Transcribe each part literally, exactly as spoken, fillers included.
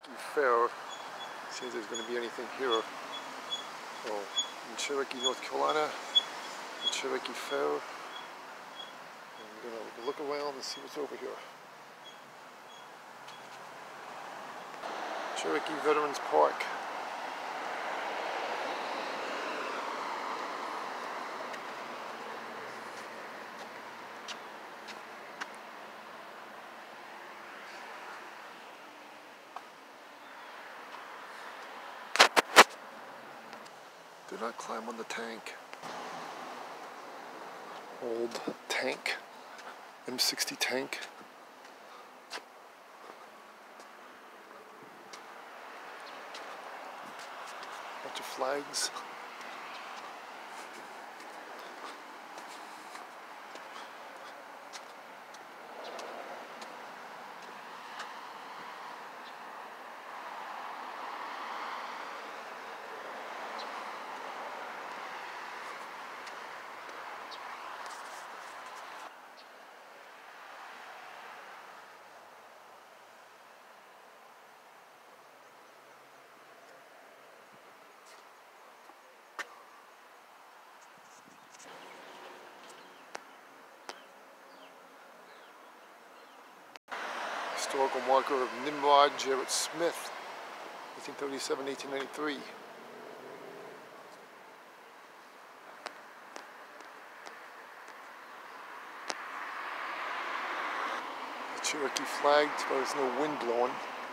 Cherokee Fair. See if there's going to be anything here. So, in Cherokee, North Carolina, the Cherokee Fair. And we're going to look around and see what's over here. Cherokee Veterans Park. Do not climb on the tank. Old tank, M sixty tank. Bunch of flags. Historical marker of Nimrod Jarrett Smith, eighteen thirty-seven to eighteen ninety-three. The Cherokee flag, but there's no wind blowing.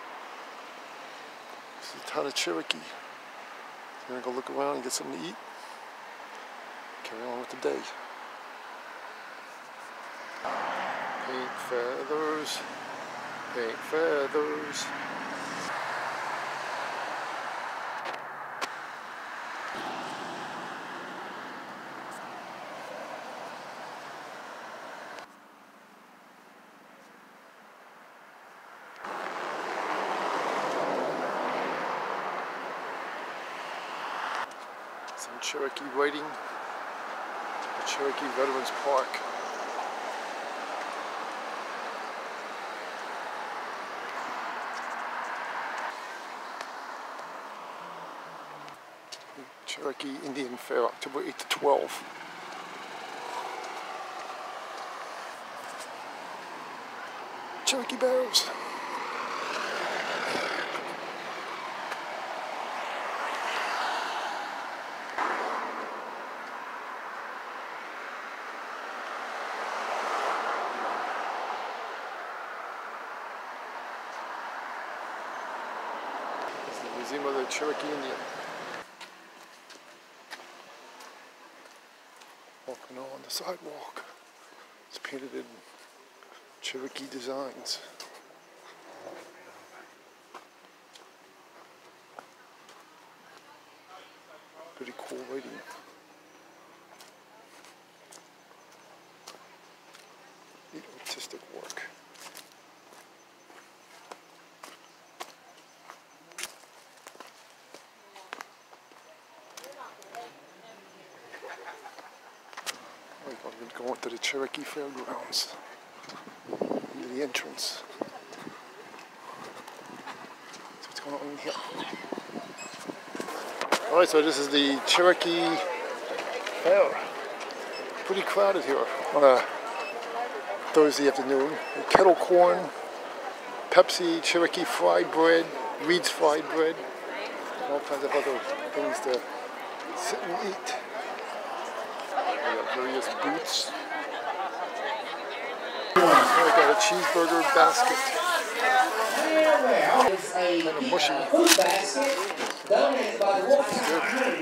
This is the town of Cherokee. So we're gonna go look around and get something to eat. Carry on with the day. Paint feathers. Paint feathers. Some Cherokee waiting at Cherokee Veterans Park. Cherokee Indian Fair, October eighth to twelfth. Cherokee Bears. This is the Museum of the Cherokee Indian. Walking on the sidewalk. It's painted in Cherokee designs. Pretty cool writing. Neat artistic work. We're going to the Cherokee Fairgrounds, into the entrance. So what's going on in here? Alright, so this is the Cherokee Fair. Pretty crowded here on a Thursday afternoon. Kettle corn, Pepsi, Cherokee fried bread, Reed's fried bread, and all kinds of other things to sit and eat. We got various booths. I got a cheeseburger basket. Kind of mushy. Good.